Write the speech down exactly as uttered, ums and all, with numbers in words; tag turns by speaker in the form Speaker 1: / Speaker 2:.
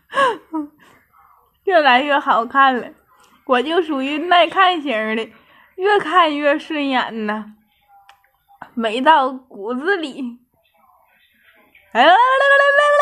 Speaker 1: 越来越好看了。我就属于耐看型的，越看越顺眼呢，美到骨子里。哎，来来来来来来。